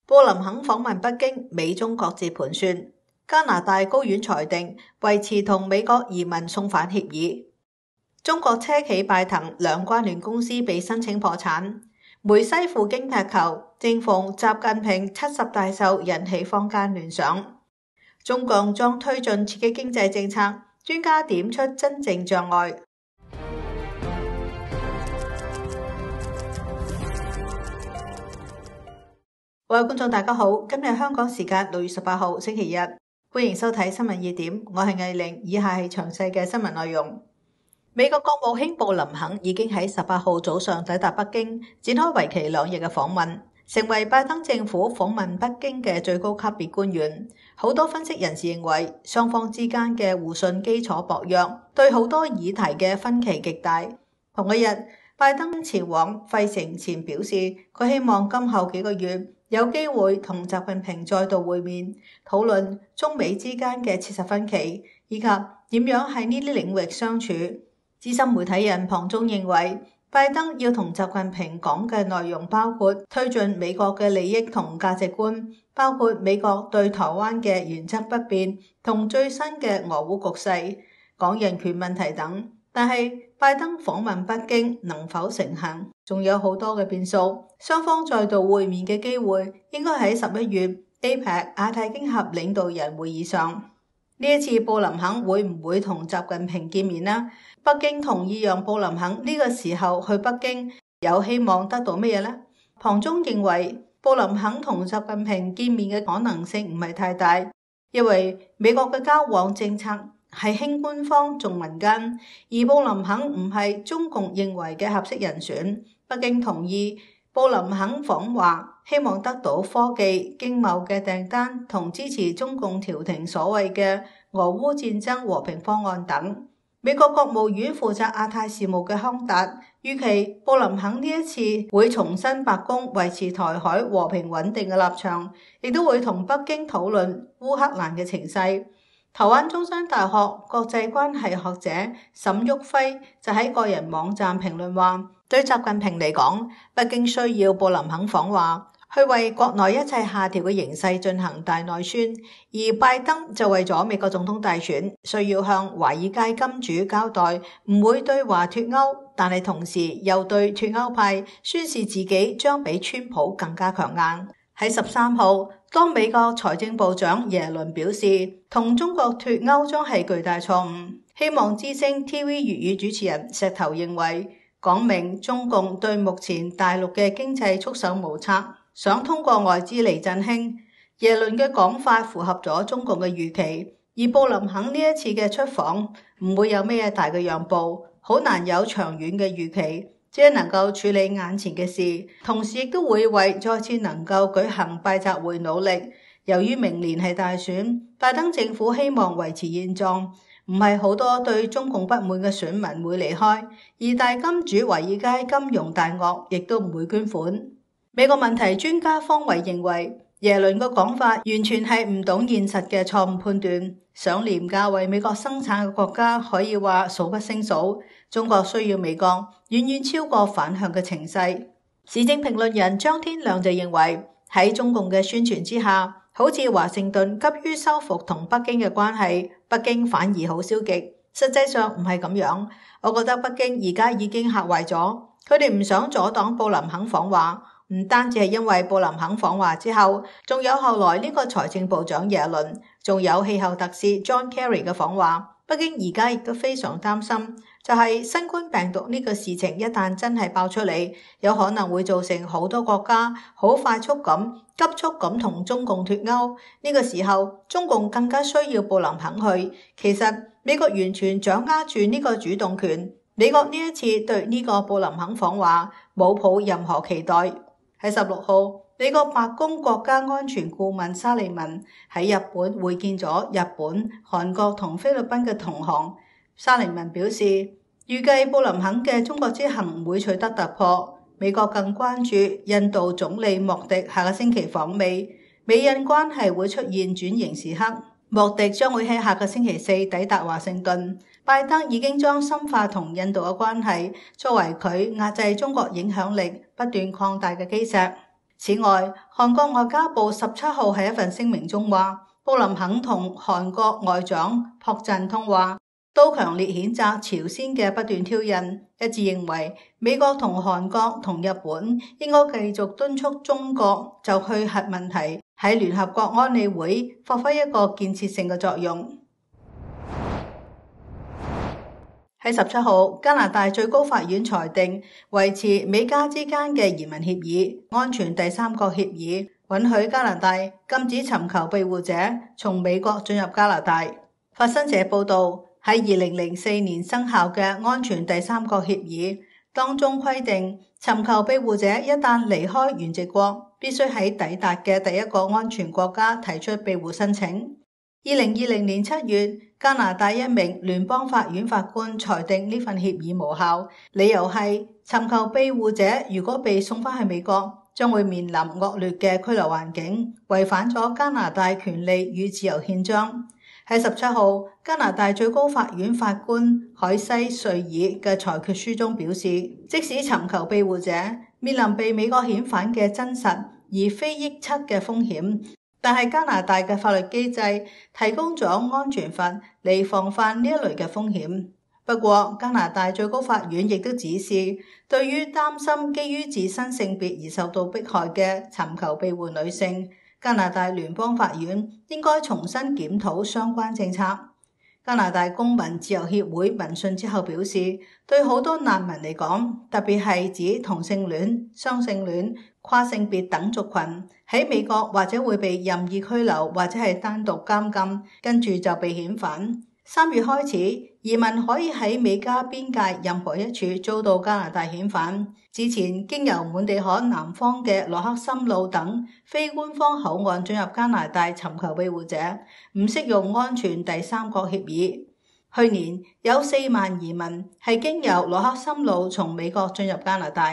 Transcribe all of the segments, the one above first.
布林肯訪問北京，美中各自盤算。加拿大高院裁定維持同美國移民送返協議。中國車企拜騰兩關聯公司被申請破產。梅西赴京踢球，正逢習近平70大壽，引起坊間聯想。中共將推進刺激經濟政策，專家點出真正障礙。各位觀眾大家好，今日香港時間6月18號星期日，歡迎收睇新聞熱點，我係藝玲，以下係詳細嘅新聞內容。美國國務卿布林肯已經喺18號早上抵達北京，展開為期2日嘅訪問，成為拜登政府訪問北京嘅最高級別官員。好多分析人士認為，雙方之間嘅互信基礎薄弱，對好多議題嘅分歧極大。同一日，拜登前往費城前表示，佢希望今後幾個月有機會同習近平再度會面，討論中美之間嘅切實分歧，以及點樣喺呢啲領域相處。資深媒體人龐中認為，拜登要同習近平講嘅內容包括推進美國嘅利益同價值觀，包括美國對台灣嘅原則不變同最新嘅俄烏局勢、講人權問題等。但係拜登訪問北京能否成行，仲有好多嘅變數。雙方再度會面嘅機會應該喺11月 APEC 亞太經合領導人會議上。呢一次布林肯會唔會同習近平見面呢？北京同意讓布林肯呢個時候去北京，有希望得到乜嘢呢？龐中認為布林肯同習近平見面嘅可能性唔係太大，因為美國嘅交往政策係輕官方重民間，而布林肯唔係中共認為嘅合適人選。北京同意布林肯訪華，希望得到科技、經貿嘅訂單同支持中共調停所謂嘅俄烏戰爭和平方案等。美國國務院負責亞太事務嘅康達預期布林肯呢一次會重申白宮維持台海和平穩定嘅立場，亦都會同北京討論烏克蘭嘅情勢。台灣中山大學國際關係學者沈旭輝就喺個人網站評論話，對習近平嚟講，北京需要布林肯訪華，去為國內一切下調嘅形勢進行大內宣，而拜登就為咗美國總統大選，需要向華爾街金主交代唔會對華脫歐，但係同時又對脫歐派宣示自己將比川普更加強硬。喺13號，當美國財政部長耶倫表示同中國脫歐將係巨大錯誤，希望之聲 TV 粵語主持人石頭認為，講明中共對目前大陸嘅經濟束手無策，想通過外資嚟振興。耶倫嘅講法符合咗中共嘅預期，而布林肯呢一次嘅出訪唔會有咩大嘅讓步，好難有長遠嘅預期，只係能夠處理眼前嘅事，同時亦都會為再次能夠舉行拜習會努力。由於明年係大選，拜登政府希望維持現狀，唔係好多對中共不滿嘅選民會離開，而大金主華爾街金融大鱷亦都唔會捐款。美國問題專家方維認為，耶倫嘅講法完全係唔懂現實嘅錯誤判斷。想廉價為美國生產嘅國家可以話數不勝數，中國需要美國遠遠超過反向嘅情勢。時政評論人張天亮就認為，喺中共嘅宣傳之下，好似華盛頓急於修復同北京嘅關係，北京反而好消極。實際上唔係咁樣，我覺得北京而家已經嚇壞咗，佢哋唔想阻擋布林肯訪華。唔單止係因為布林肯訪華之後，仲有後來呢個財政部長耶倫，仲有氣候特使 John Kerry 嘅訪華。北京而家亦都非常擔心，就係新冠病毒呢個事情一旦真係爆出嚟，有可能會造成好多國家好快速咁、急速咁同中共脫歐。呢個時候，中共更加需要布林肯去。其實美國完全掌握住呢個主動權。美國呢一次對呢個布林肯訪華冇抱任何期待。喺16號，美國白宮國家安全顧問沙利文喺日本會見咗日本、韓國同菲律賓嘅同行。沙利文表示，預計布林肯嘅中國之行唔會取得突破。美國更關注印度總理莫迪下個星期訪美，美印關係會出現轉型時刻。莫迪將會喺下個星期4抵達華盛頓。拜登已經將深化同印度嘅關係作為佢壓制中國影響力不斷擴大嘅基石。 此外，韓國外交部17號喺一份聲明中話，布林肯同韓國外長朴振通話，都強烈譴責朝鮮嘅不斷挑釁，一致認為美國同韓國同日本應該繼續敦促中國就去核問題喺聯合國安理會發揮一個建設性嘅作用。喺17號，加拿大最高法院裁定維持美加之間嘅移民協議安全第三國協議，允許加拿大禁止尋求庇護者從美國進入加拿大。法新社報道，喺2004年生效嘅安全第三國協議當中規定，尋求庇護者一旦離開原籍國，必須喺抵達嘅第一個安全國家提出庇護申請。2020年7月，加拿大一名聯邦法院法官裁定呢份協議無效，理由係尋求庇護者如果被送返去美國，將會面臨惡劣嘅拘留環境，違反咗加拿大權利與自由憲章。喺17號，加拿大最高法院法官海西瑞爾嘅裁決書中表示，即使尋求庇護者面臨被美國遣返嘅真實而非臆測嘅風險，但係加拿大嘅法律機制提供咗安全法嚟防範呢一類嘅風險。不過，加拿大最高法院亦都指示，對於擔心基於自身性別而受到迫害嘅尋求庇護女性，加拿大聯邦法院應該重新檢討相關政策。加拿大公民自由協會聞訊之後表示，對好多難民嚟講，特別係指同性戀、雙性戀、跨性別等族群，喺美國或者會被任意拘留或者係單獨監禁，跟住就被遣返。3月開始，移民可以喺美加邊界任何一處遭到加拿大遣返。之前經由滿地可南方嘅羅克森路等非官方口岸進入加拿大尋求庇護者，唔適用安全第三國協議。去年有4萬移民係經由羅克森路從美國進入加拿大。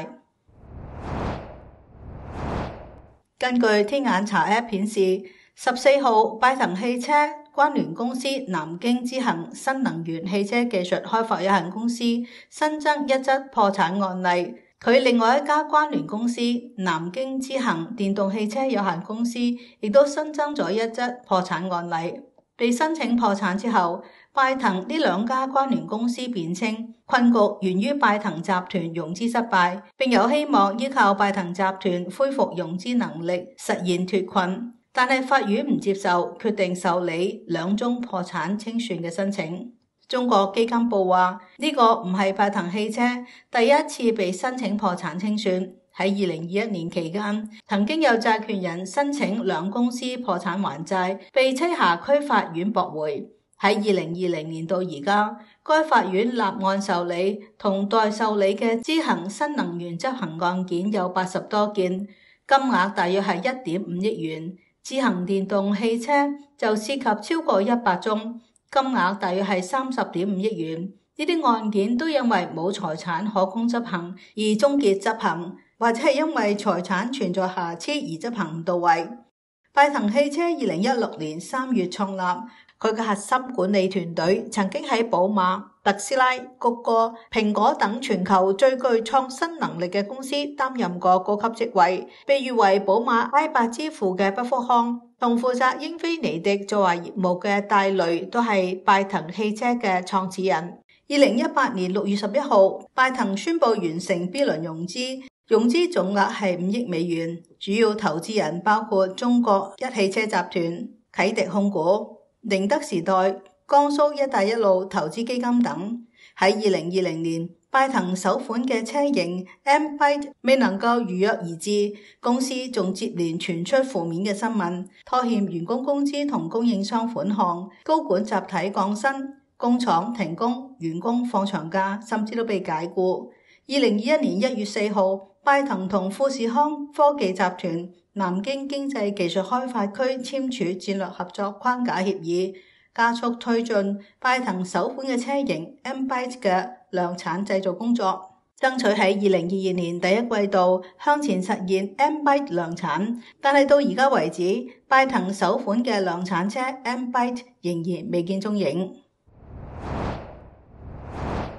根據天眼查 App 顯示，14號拜騰汽車關聯公司南京之行新能源汽車技術開發有限公司新增一則破產案例，佢另外一家關聯公司南京之行電動汽車有限公司亦都新增咗一則破產案例。被申請破產之後，拜騰呢兩家關聯公司辯稱困局源於拜騰集團融資失敗，並有希望依靠拜騰集團恢復融資能力實現脫困。但係法院唔接受，決定受理兩宗破產清算嘅申請。中國基金報話，呢個唔係拜騰汽車第一次被申請破產清算。喺2021年期間，曾經有債權人申請兩公司破產還債，被棲霞區法院駁回。喺2020年到而家，該法院立案受理同待受理嘅之行新能源執行案件有80多件，金額大約係1.5億元。之行電動汽車就涉及超過100宗，金額大約係30.5億元。呢啲案件都因為冇財產可供執行而終結執行，或者係因為財產存在瑕疵而執行唔到位。拜騰汽車2016年3月創立，佢嘅核心管理團隊曾經喺寶馬、特斯拉、谷歌、蘋果等全球最具創新能力嘅公司擔任過高級職位，被譽為寶馬 i8 之父嘅畢福康同負責英菲尼迪在華業務嘅戴雷都係拜騰汽車嘅創始人。2018年6月11號，拜騰宣布完成 B 輪融資，融資總額係5億美元，主要投資人包括中國一汽車集團、啟迪控股、寧德時代、江蘇一帶一路投資基金等。喺2020年，拜騰首款嘅車型 M-Byte 未能夠如約而至，公司仲接連傳出負面嘅新聞，拖欠員工工資同供應商款項，高管集體降薪，工廠停工，員工放長假，甚至都被解僱。2021年1月4號，拜騰同富士康科技集團南京經濟技術開發區簽署戰略合作框架協議，加速推進拜騰首款嘅車型 M-Byte 嘅量產製造工作，爭取喺2022年第一季度向前實現 M-Byte 量產。但係到而家為止，拜騰首款嘅量產車 M-Byte 仍然未見蹤影。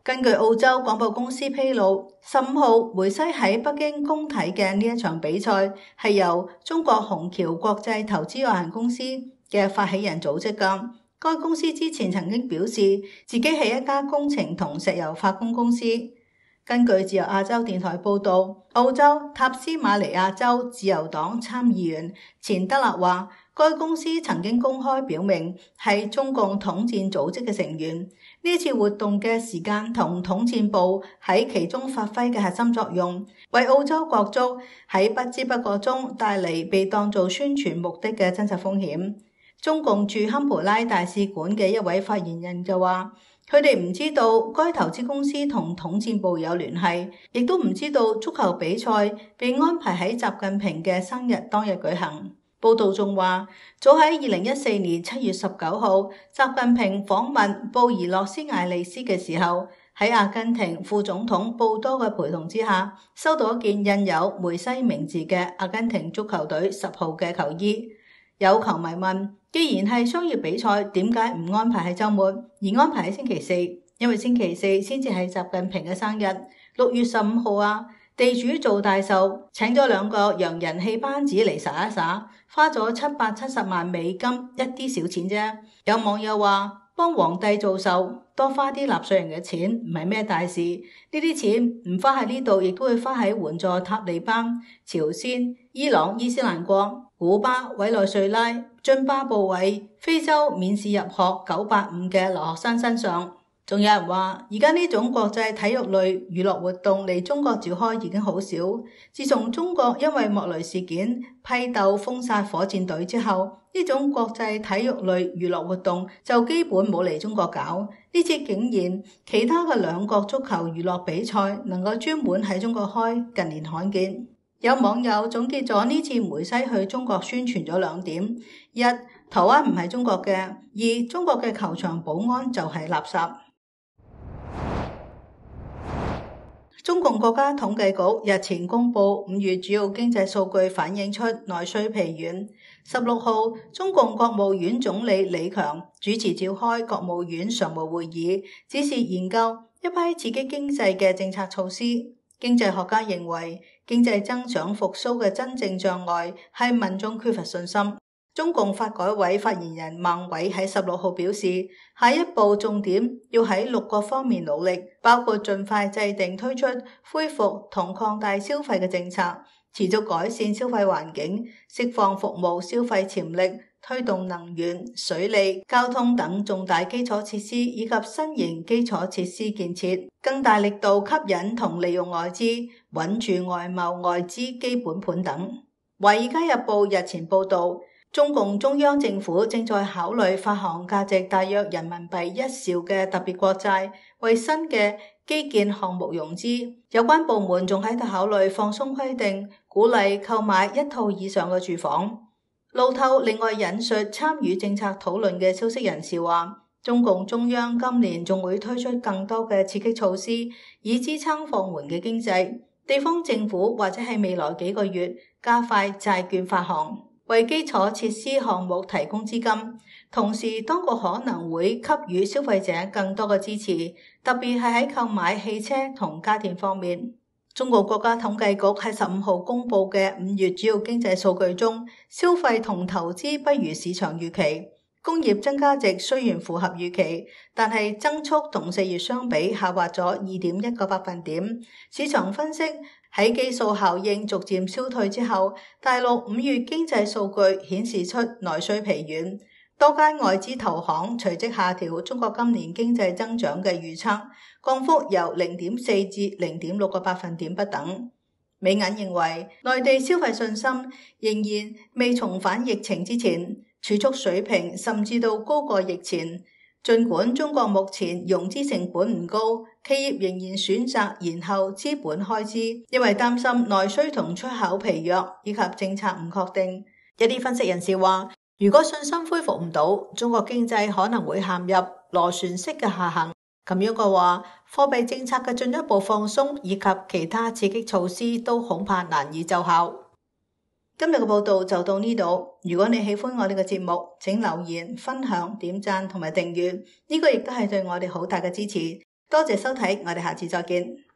根據澳洲廣播公司披露，15號梅西喺北京公睇嘅呢一場比賽係由中國虹橋國際投資有限公司嘅發起人組織㗎。該公司之前曾經表示自己係一家工程同石油化工公司。根據自由亞洲電台報導，澳洲塔斯馬尼亞州自由黨參議員錢德勒話，該公司曾經公開表明係中共統戰組織嘅成員。呢次活動嘅時間同統戰部喺其中發揮嘅核心作用，為澳洲國足喺不知不覺中帶嚟被當作宣傳目的嘅真實風險。中共駐堪培拉大使館嘅一位發言人就話，佢哋唔知道該投資公司同統戰部有聯繫，亦都唔知道足球比賽被安排喺習近平嘅生日當日舉行。報道仲話，早喺2014年7月19號，習近平訪問布宜諾斯艾利斯嘅時候，喺阿根廷副總統布多嘅陪同之下，收到一件印有梅西名字嘅阿根廷足球隊10號嘅球衣。有球迷問，既然係商業比賽，點解唔安排喺週末，而安排喺星期四？因為星期四先至係習近平嘅生日，6月15號啊！地主做大壽，請咗2個洋人氣班子嚟耍一耍，花咗770萬美金，一啲小錢啫。有網友話，幫皇帝做壽，多花啲納稅人嘅錢唔係咩大事，呢啲錢唔花喺呢度，亦都會花喺援助塔利班、朝鮮、伊朗、伊斯蘭國、古巴、委內瑞拉、津巴布韋、非洲免試入學985嘅留學生身上。仲有人話，而家呢種國際體育類娛樂活動嚟中國召開已經好少。自從中國因為莫雷事件批鬥封殺火箭隊之後，呢種國際體育類娛樂活動就基本冇嚟中國搞。呢次竟然其他嘅2國足球娛樂比賽能夠專門喺中國開，近年罕見。有網友總結咗呢次梅西去中國宣傳咗2點：一、台灣唔係中國嘅；二、中國嘅球場保安就係垃圾。中共國家統計局日前公布5月主要經濟數據，反映出內需疲軟。16號，中共國務院總理李強主持召開國務院常務會議，指示研究一批刺激經濟嘅政策措施。經濟學家認為，經濟增長復甦嘅真正障礙係民眾缺乏信心。中共發改委發言人孟偉喺16號表示，下一步重點要喺6個方面努力，包括盡快制定推出恢復同擴大消費嘅政策，持續改善消費環境，釋放服務消費潛力，推動能源、水利、交通等重大基礎設施以及新型基礎設施建設，更大力度吸引同利用外資，穩住外貿外資基本盤等。華爾街日報日前報道，中共中央政府正在考慮發行價值大約人民幣1兆嘅特別國債，為新嘅基建項目融資。有關部門仲喺度考慮放鬆規定，鼓勵購買1套以上嘅住房。路透另外引述參與政策討論嘅消息人士話，中共中央今年仲會推出更多嘅刺激措施，以支撐放緩嘅經濟。地方政府或者係未來幾個月加快債券發行，為基礎設施項目提供資金，同時當局可能會給予消費者更多嘅支持，特別係喺購買汽車同家電方面。中國國家統計局喺15號公布嘅5月主要經濟數據中，消費同投資不如市場預期，工業增加值雖然符合預期，但係增速同4月相比下滑咗2.1個百分點。市場分析，喺基數效應逐漸消退之後，大陸5月經濟數據顯示出內需疲軟，多間外資投行隨即下調中國今年經濟增長嘅預測，降幅由0.4至0.6個百分點不等。美銀認為，內地消費信心仍然未重返疫情之前，儲蓄水平甚至到高過疫前。儘管中國目前融資成本唔高，企業仍然選擇延後資本開支，因為擔心內需同出口疲弱以及政策唔確定。一啲分析人士話，如果信心恢復唔到，中國經濟可能會陷入螺旋式嘅下行。咁樣嘅話，貨幣政策嘅進一步放鬆以及其他刺激措施都恐怕難以奏效。今日嘅報道就到呢度。如果你喜歡我哋嘅節目，請留言、分享、點讚同埋訂閱，呢個亦都係對我哋好大嘅支持。 多謝收睇，我哋下次再見。